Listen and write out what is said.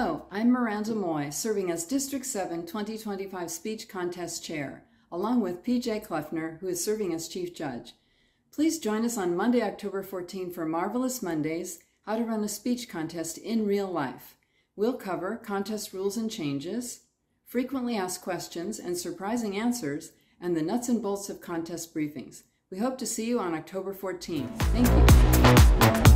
Hello, I'm Miranda Moy, serving as District 7 2025 Speech Contest Chair, along with PJ Kleffner, who is serving as Chief Judge. Please join us on Monday, October 14 for Marvelous Mondays, How to Run a Speech Contest in Real Life. We'll cover contest rules and changes, frequently asked questions and surprising answers, and the nuts and bolts of contest briefings. We hope to see you on October 14. Thank you.